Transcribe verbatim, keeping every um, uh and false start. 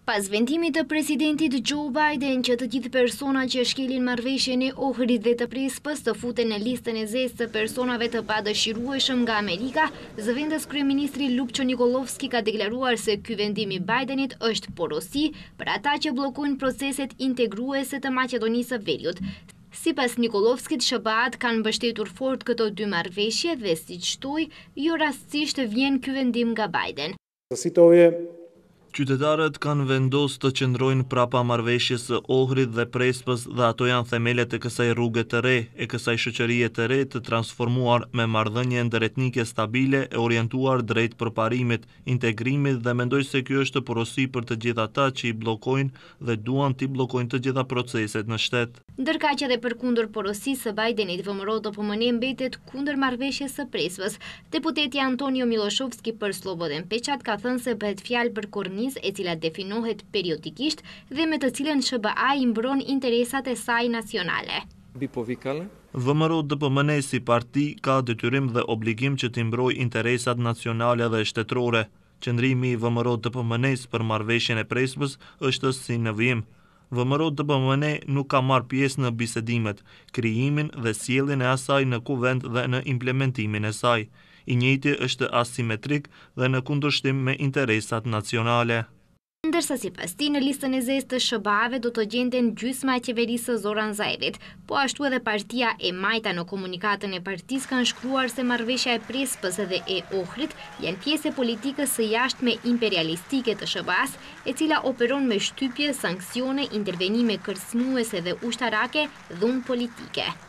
Pas vendimit të presidentit Joe Biden që të gjithë persona që shkelin marrëveshjen e Ohrit dhe të Prespës të futen në listën e zezë të personave të padëshirueshëm nga Amerika, zëvendës kryeministri Lupço Nikolovski ka deklaruar se ky vendim i Bidenit është porosi për ata që bllokojnë proceset integruese të Maqedonisë së Veriut. Sipas Nikolovskit, S B A-t kanë mbështetur fort këto dy marrëveshje dhe siç thuaj, jo rastësisht vjen ky vendim nga Biden. Qytetarët kanë vendosur të qëndrojnë prapa marrëveshjes së Ohrit dhe Prespës dhe ato janë themelet e kësaj rruge të re, e kësaj shoqërie të re të transformuar me marrëdhënie ndëretnike stabile e orientuar drejt përparimit, integrimit dhe mendoj se kjo është porosi për të gjithë ata që i bllokojnë dhe duan t'i bllokojnë të gjitha proceset në shtet. Ndërkaq edhe përkundër porosisë së Bidenit, V M R O D P M N mbetet kundër marrëveshjes së Prespës. Deputeti Antonio Miloshovski për Slobodën Peçat ka thënë se bëhet fjalë për kornizë e cila definohet periodikisht dhe me të cilën S B A i mbron interesat e saj nacionale. V M R O D P M N si parti ka detyrim dhe obligim që t'i mbrojë interesat nacionale dhe shtetërore. Qëndrimi i V M R O D P M N-s për marrëveshjen e Prespës është si në vijim. V M R O D P M N nuk ka marrë pjesë në bisedimet, krijimin dhe sjelljen e asaj në kuvend dhe në implementimin e saj. I njëjti është asimetrik dhe në kundërshtim me interesat nacionale. Ndërsa sipas tij në listën e zezë të S B A-ve do të gjenden gjysma e qeverisë së Zoran Zaevit, po ashtu edhe Partia e Majta. Në komunikatën e partisë kanë shkruar se marrëveshja e Prespës dhe e Ohrit janë pjesë e politikës së jashtme imperialistike të S B A-s, e cila operon me shtypje, sanksione, intervenime kërcënuese dhe ushtarake, dhunë politike.